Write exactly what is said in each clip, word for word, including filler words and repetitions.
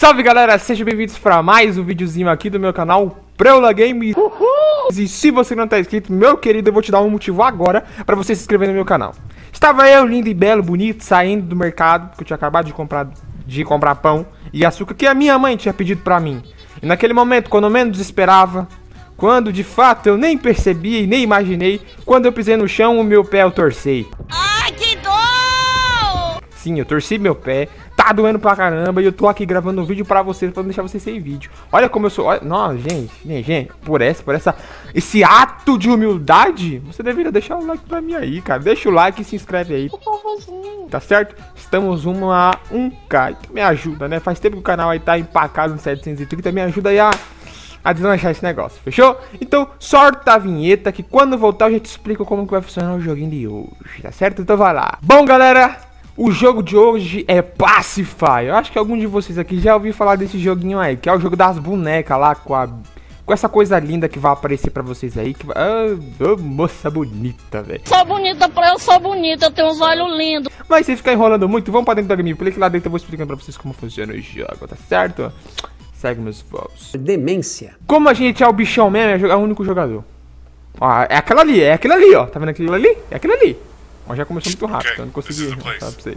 Salve galera, sejam bem-vindos para mais um videozinho aqui do meu canal Preula Games. E se você não tá inscrito, meu querido, eu vou te dar um motivo agora para você se inscrever no meu canal. Estava eu, lindo e belo, bonito, saindo do mercado, porque eu tinha acabado de comprar, de comprar pão e açúcar que a minha mãe tinha pedido para mim. E naquele momento, quando eu menos esperava, quando de fato eu nem percebi e nem imaginei, quando eu pisei no chão, o meu pé eu torcei. Ai, que dor! Sim, eu torci meu pé, tá doendo pra caramba e eu tô aqui gravando um vídeo pra vocês, pra não deixar vocês sem vídeo. Olha como eu sou, olha, nossa, gente, gente, gente, por essa, por essa, esse ato de humildade, você deveria deixar o like pra mim aí, cara. Deixa o like e se inscreve aí, tá certo? Estamos uma a um K, então me ajuda, né? Faz tempo que o canal aí tá empacado no setecentos e trinta, me ajuda aí a... a deslanchar esse negócio, fechou? Então, sorta a vinheta que quando voltar eu já te explico como que vai funcionar o joguinho de hoje, tá certo? Então vai lá. Bom, galera, o jogo de hoje é Pacify. Eu acho que algum de vocês aqui já ouviu falar desse joguinho aí, que é o jogo das bonecas lá, com a... com essa coisa linda que vai aparecer pra vocês aí, que vai... Ah, oh, moça bonita, velho. Sou bonita, eu sou bonita, eu tenho uns olhos lindos. Mas se ficar enrolando muito, vamos pra dentro da gameplay, que lá dentro eu vou explicando pra vocês como funciona o jogo, tá certo? Segue meus voos. Demência. Como a gente é o bichão mesmo, é o único jogador. Ó, é aquela ali, é aquele ali, ó. Tá vendo aquilo ali? É aquele ali. Ó, já começou muito rápido, então não consegui mostrar pra vocês.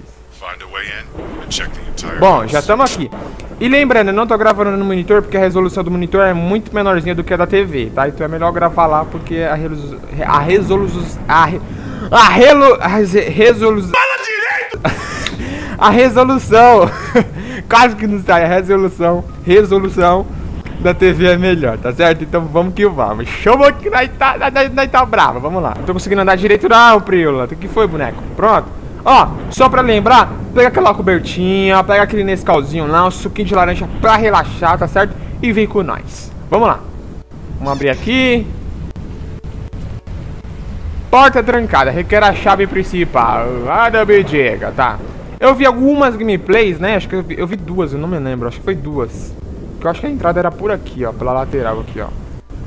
Bom, já estamos aqui. E lembrando, eu não tô gravando no monitor porque a resolução do monitor é muito menorzinha do que a da T V, tá? Então é melhor gravar lá porque a resolução... A resolução... A, re, a, relo, a resolução... Fala direito! A resolução... Quase que não sai, a resolução, resolução da T V é melhor, tá certo? Então vamos que vamos. Chama que nós tá, nós, nós tá bravo, vamos lá. Não tô conseguindo andar direito não, Preula. O que foi, boneco? Pronto. Ó, só pra lembrar, pega aquela cobertinha, pega aquele Nescauzinho lá, um suquinho de laranja pra relaxar, tá certo? E vem com nós. Vamos lá. Vamos abrir aqui. Porta trancada, requer a chave principal. Ah, da bediga, tá. Eu vi algumas gameplays, né? Acho que eu vi, eu vi duas, eu não me lembro. Acho que foi duas. Porque eu acho que a entrada era por aqui, ó. Pela lateral aqui, ó.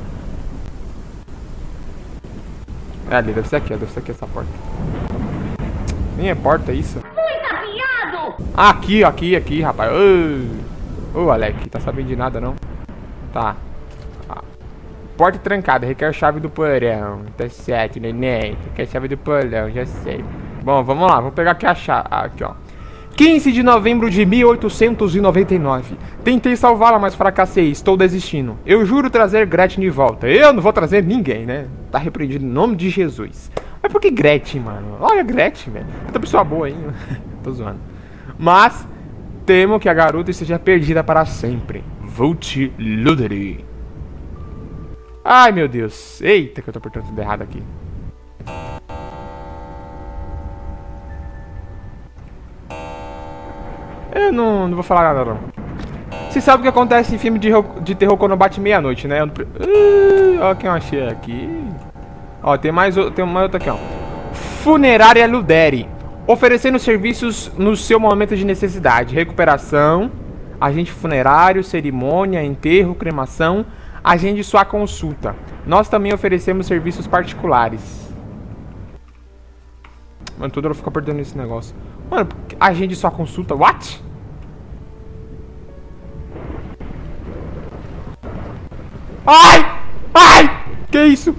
É ali, deve ser aqui, ó. Deve ser aqui essa porta. Nem é porta isso. Ah, aqui, aqui, aqui, rapaz. Ô, oh, Alec, tá sabendo de nada, não? Tá. Ah. Porta trancada, requer chave do porão. Tá certo, neném. Requer chave do porão, já sei. Bom, vamos lá, vou pegar aqui a chave. Aqui, ó. quinze de novembro de mil oitocentos e noventa e nove. Tentei salvá-la, mas fracassei. Estou desistindo. Eu juro trazer Gretchen de volta. Eu não vou trazer ninguém, né? Tá repreendido em nome de Jesus. Mas por que Gretchen, mano? Olha Gretchen, velho. Outra pessoa boa aí. Tô zoando. Mas temo que a garota esteja perdida para sempre. Volte Luderi. Ai, meu Deus. Eita, que eu tô apertando tudo errado aqui. Eu não, não vou falar nada, não. Você sabe o que acontece em filme de, de terror quando bate meia-noite, né? Uh, ó quem eu achei aqui. Ó, tem mais, tem mais outra aqui, ó. Funerária Luderi. Oferecendo serviços no seu momento de necessidade. Recuperação, agente funerário, cerimônia, enterro, cremação. Agende sua consulta. Nós também oferecemos serviços particulares. Mano, toda hora fica perdendo esse negócio. Mano, agende sua consulta. What? Ai! Ai! Que isso?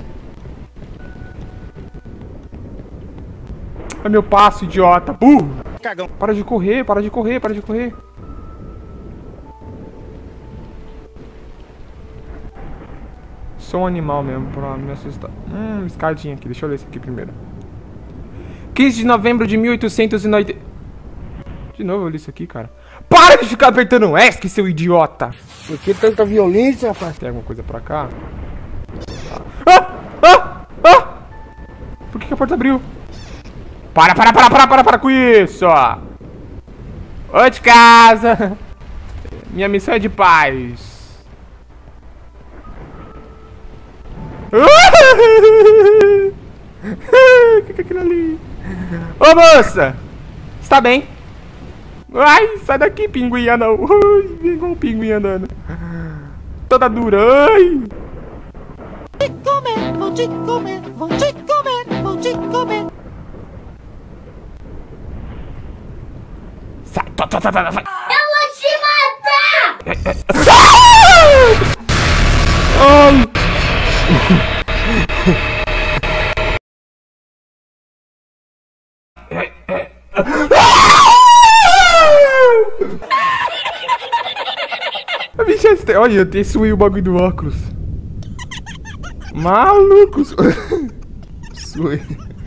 É meu passo, idiota. Burro! Cagão. Para de correr, para de correr, para de correr. Sou um animal mesmo, pra me assustar. Hum, escadinha aqui. Deixa eu ler isso aqui primeiro. quinze de novembro de mil oitocentos e noventa... De novo eu li isso aqui, cara. Para de ficar apertando o ESC, seu idiota! Por que tanta violência, rapaz? Tem alguma coisa pra cá? Ah! Ah! Ah! Por que, que a porta abriu? Para, para, para, para, para, para com isso! Oi de casa! Minha missão é de paz. O que é aquilo ali? Ô moça! Está bem? Ai, sai daqui, pinguim andando. Ai, vem com o pinguim andando. Toda dura, ai. Vou te comer, vou te comer, vou te comer, vou te comer. Sai, tá, tá, tá, tá, vai. Eu vou te matar! Ai! A bicha, olha, eu suei o bagulho do óculos. Malucos. Suei.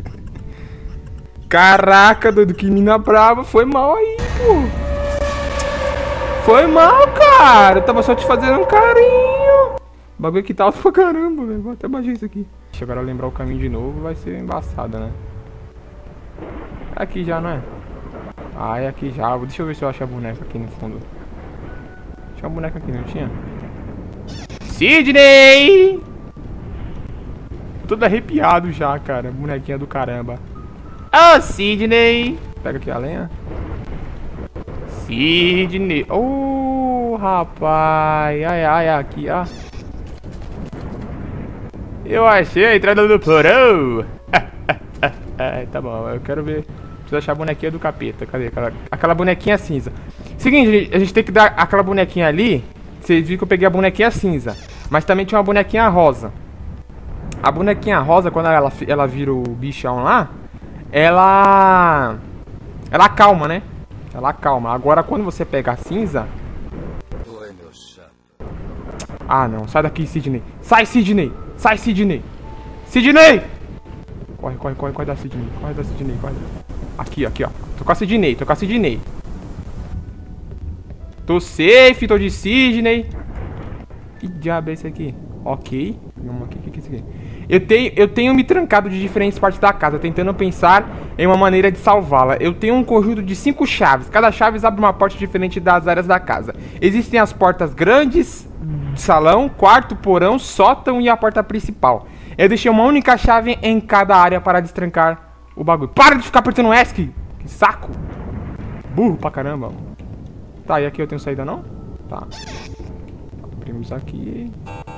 Caraca, doido, que mina brava. Foi mal aí, pô. Foi mal, cara. Eu tava só te fazendo um carinho. O bagulho aqui tá alto pra caramba, velho. Vou até baixar isso aqui. Se agora lembrar o caminho de novo, vai ser embaçada, né? É aqui já, não é? Ah, é aqui já. Deixa eu ver se eu acho a boneca aqui no fundo. Tinha uma boneca aqui, não tinha? Sidney! Tô todo arrepiado já, cara. Bonequinha do caramba. Ah, Sidney! Pega aqui a lenha. Sidney. Oh, rapaz. Ai, ai, aqui, ó. Eu achei a entrada do porão. Tá bom, eu quero ver. Preciso achar a bonequinha do capeta. Cadê? Aquela, aquela bonequinha cinza. Seguinte, a gente tem que dar aquela bonequinha ali. Vocês viram que eu peguei a bonequinha cinza. Mas também tinha uma bonequinha rosa. A bonequinha rosa, quando ela, ela vira o bichão lá, ela... Ela acalma, né? Ela acalma. Agora, quando você pega a cinza... Oi, meu chato. Ah, não. Sai daqui, Sidney. Sai, Sidney. Sai, Sidney. Sidney! Corre, corre, corre, corre da Sidney. Corre da Sidney, corre. Aqui, aqui, ó. Tô com a Sidney, tô com a Sidney. Tô safe, tô de Sidney. Que diabo é esse aqui? Ok. Vamos aqui, o que é isso aqui? Eu tenho, eu tenho me trancado de diferentes partes da casa, tentando pensar em uma maneira de salvá-la. Eu tenho um conjunto de cinco chaves. Cada chave abre uma porta diferente das áreas da casa. Existem as portas grandes, salão, quarto, porão, sótão e a porta principal. Eu deixei uma única chave em cada área para destrancar o bagulho. Para de ficar apertando o ESC! Que saco! Burro pra caramba. Tá, e aqui eu tenho saída não? Tá. Abrimos aqui.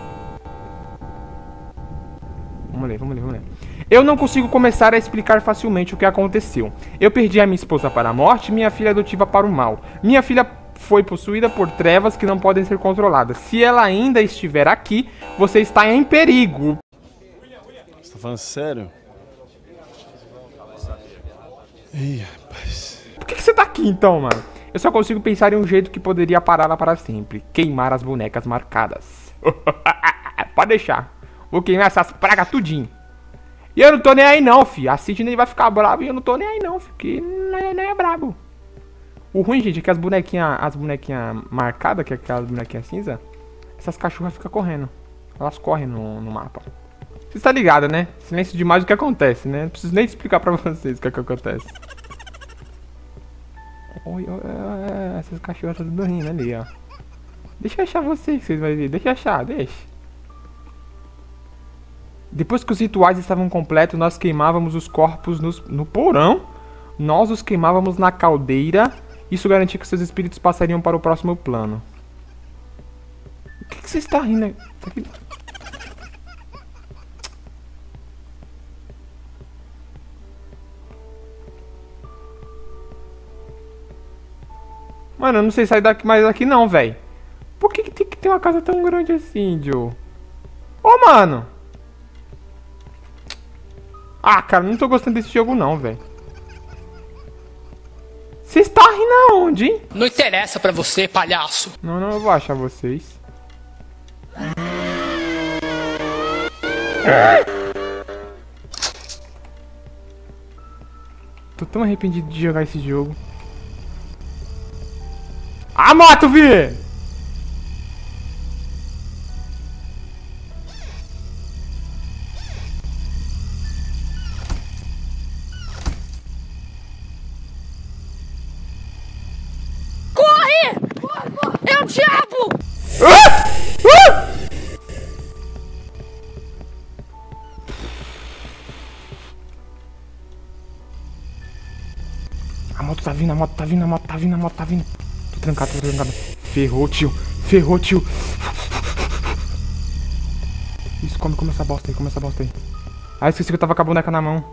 Vamos ler, vamos ler, vamos ler. Eu não consigo começar a explicar facilmente o que aconteceu. Eu perdi a minha esposa para a morte e minha filha adotiva para o mal. Minha filha foi possuída por trevas que não podem ser controladas. Se ela ainda estiver aqui, você está em perigo. Você tá falando sério? Ih, rapaz. Por que, que você tá aqui então, mano? Eu só consigo pensar em um jeito que poderia pará-la para sempre. Queimar as bonecas marcadas. Pode deixar. Vou queimar essas pragas tudinho. E eu não tô nem aí não, fi. A Sidney vai ficar brava e eu não tô nem aí não, fi. Porque não é, não é brabo. O ruim, gente, é que as bonequinhas as bonequinhas marcadas, que é aquelas bonequinhas cinza, essas cachorras ficam correndo. Elas correm no, no mapa. Você está ligado, né? Silêncio demais o que acontece, né? Não preciso nem explicar pra vocês o que, é que acontece. Oi, oi, oi, essas cachorras estão tudo rindo ali, ó. Deixa eu achar vocês, que vocês vão ver. Deixa eu achar, deixa. Depois que os rituais estavam completos, nós queimávamos os corpos nos, no porão. Nós os queimávamos na caldeira. Isso garantia que seus espíritos passariam para o próximo plano. O que, que você está rindo aí? Mano, eu não sei sair daqui mais daqui não, velho. Por que, que tem que ter uma casa tão grande assim, Joe? Ô, mano! Ah, cara, não tô gostando desse jogo não, velho. Você está rindo aonde, hein? Não interessa pra você, palhaço. Não, não, eu vou achar vocês. Tô tão arrependido de jogar esse jogo. A moto, vi! É o diabo! Ah! Ah! A moto tá vindo, a moto tá vindo, a moto tá vindo, a moto tá vindo. Tô trancado, tô trancado. Ferrou, tio. Ferrou, tio. Isso, come, come essa bosta aí, come essa bosta aí. Ah, esqueci que eu tava com a boneca na mão.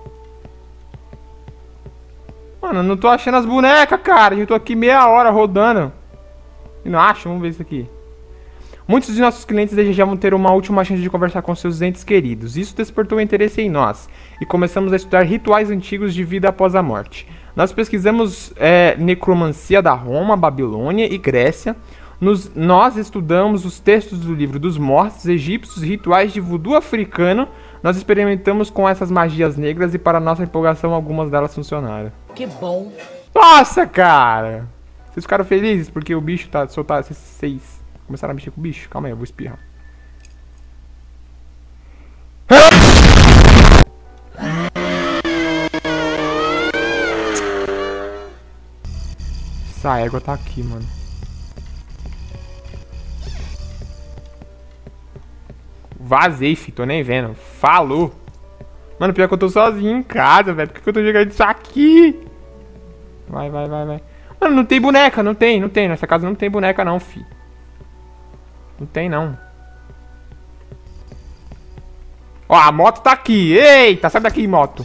Mano, eu não tô achando as bonecas, cara. Eu tô aqui meia hora rodando. E não acho? Vamos ver isso aqui. Muitos de nossos clientes desejavam ter uma última chance de conversar com seus entes queridos. Isso despertou interesse em nós. E começamos a estudar rituais antigos de vida após a morte. Nós pesquisamos é, necromancia da Roma, Babilônia e Grécia. Nos, nós estudamos os textos do livro dos mortos egípcios e rituais de voodoo africano. Nós experimentamos com essas magias negras e, para nossa empolgação, algumas delas funcionaram. Que bom. Nossa, cara! Vocês ficaram felizes porque o bicho tá soltado? Vocês começaram a mexer com o bicho? Calma aí, eu vou espirrar. Essa égua tá aqui, mano. Vazei, fi, tô nem vendo. Falou. Mano, pior que eu tô sozinho em casa, velho. Por que eu tô jogando isso aqui? Vai, vai, vai, vai. Mano, não tem boneca, não tem, não tem. Nessa casa não tem boneca não, fi. Não tem, não. Ó, a moto tá aqui. Eita, sai daqui, moto.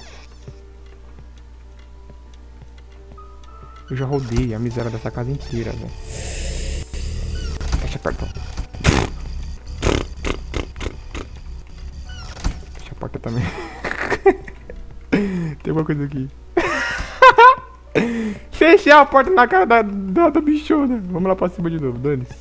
Eu já rodei a miséria dessa casa inteira, velho. Fecha perto. Fecha a porta também. Tem alguma coisa aqui. Fechei a porta na cara da, da, da bichona. Vamos lá pra cima de novo, dane-se.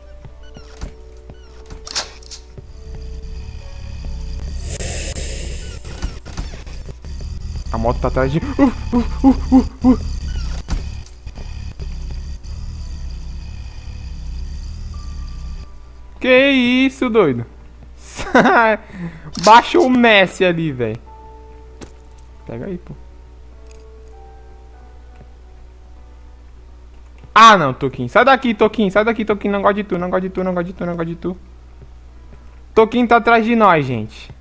A moto tá atrás de... Uh, uh, uh, uh, uh. Que isso, doido? Baixa o Messi ali, velho. Pega aí, pô. Ah, não, Toquinho. Sai daqui, Toquinho. Sai daqui, Toquinho. Não gosto de tu, não gosto de tu, não gosto de tu, não gosto de tu. Toquinho tá atrás de nós, gente.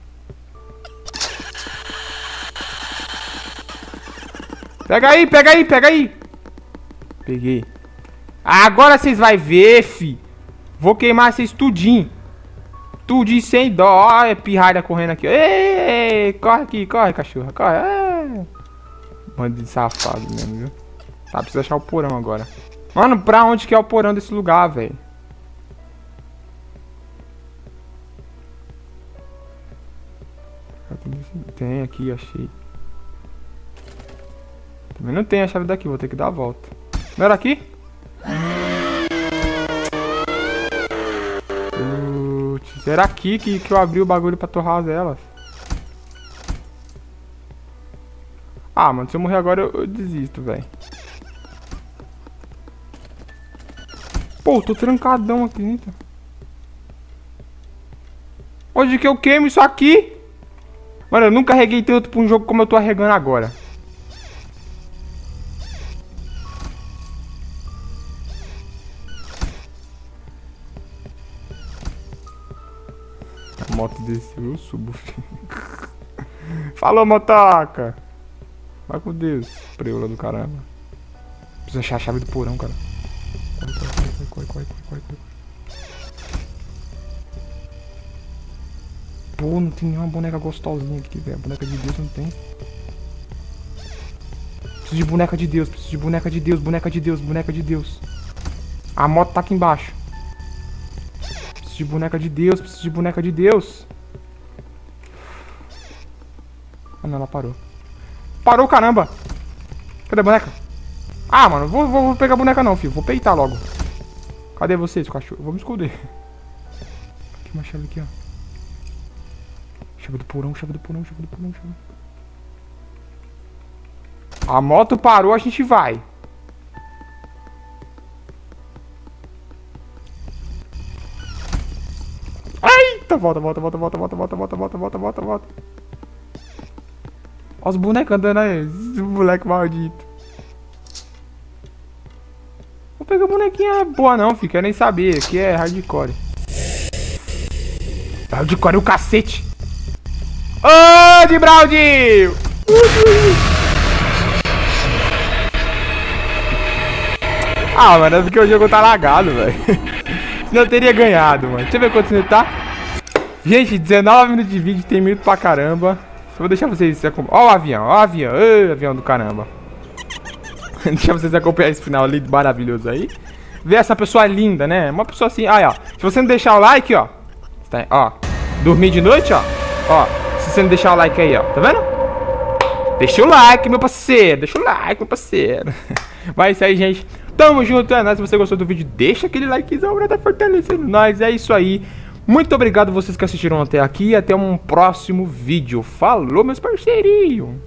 Pega aí, pega aí, pega aí. Peguei. Agora vocês vão ver, fi. Vou queimar vocês tudinho. Tudinho sem dó. Olha a pirralha correndo aqui. Ei, corre aqui, corre, cachorra. Corre. Ei. Bando de safado mesmo, viu? Tá, precisa achar o porão agora. Mano, pra onde que é o porão desse lugar, velho? Tem aqui, achei. Também não tem a chave daqui, vou ter que dar a volta. Não era aqui? Putz, era aqui que, que eu abri o bagulho pra torrar as elas. Ah, mano, se eu morrer agora eu, eu desisto, velho. Pô, tô trancadão aqui dentro. Onde que eu queimo isso aqui? Mano, eu nunca carreguei tanto pra um jogo como eu tô arregando agora. A moto desceu, eu subo, filho. Falou, motoca! Vai com Deus, preula do caramba. Preciso achar a chave do porão, cara. Corre, corre, corre, corre, corre, corre, corre. Pô, não tem nenhuma boneca gostosinha aqui, velho. Boneca de Deus não tem. Preciso de boneca de Deus, preciso de boneca de Deus, boneca de Deus, boneca de Deus. A moto tá aqui embaixo. Preciso de boneca de Deus, preciso de boneca de Deus. Ah, não, ela parou. Parou, caramba! Cadê a boneca? Ah, mano, vou, vou, vou pegar a boneca não, filho. Vou peitar logo. Cadê vocês, cachorro? Vou me esconder. Aqui uma chave aqui, ó. Chave do porão, chave do porão, chave do porão, chave. A moto parou, a gente vai. Eita, volta, volta, volta, volta, volta, volta, volta, volta, volta, volta, volta. Olha os bonecos andando aí, esse moleque maldito. Vou pegar bonequinha boa não, filho, quero nem saber, aqui é hardcore. Hardcore é o cacete. Ô, de Braudinho! Ah, mano, é porque o jogo tá lagado, velho. Senão eu teria ganhado, mano. Deixa eu ver quantos minutos tá. Gente, dezenove minutos de vídeo, tem minuto pra caramba. Só vou deixar vocês acompanhar. Ó o avião, ó o avião. Ô, avião do caramba. Deixa vocês acompanhar esse final ali maravilhoso aí. ver essa pessoa linda, né? Uma pessoa assim, aí, ó. Se você não deixar o like, ó. Tá, ó. Dormir de noite, ó. Ó. Se você não deixar o like aí, ó. Tá vendo? Deixa o like, meu parceiro. Deixa o like, meu parceiro. Vai isso aí, gente. Tamo junto, é nóis. Se você gostou do vídeo, deixa aquele likezão pra tá fortalecendo nós. É isso aí. Muito obrigado a vocês que assistiram até aqui. E até um próximo vídeo. Falou, meus parceirinhos.